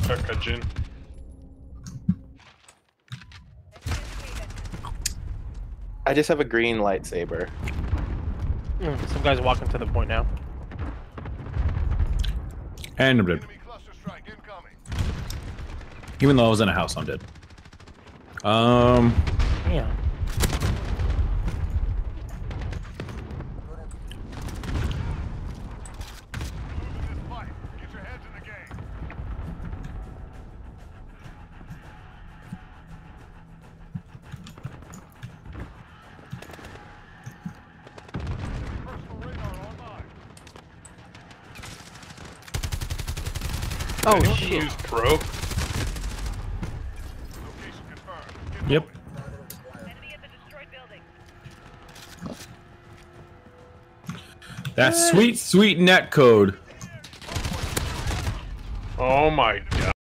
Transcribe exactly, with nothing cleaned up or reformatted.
Kakajin. I just have a green lightsaber. Mm, some guys walking to the point now. And I'm dead. Even though I was in a house, I'm dead. Um. Yeah. Oh shit! Use pro. Yep. That sweet, sweet net code. Oh my god.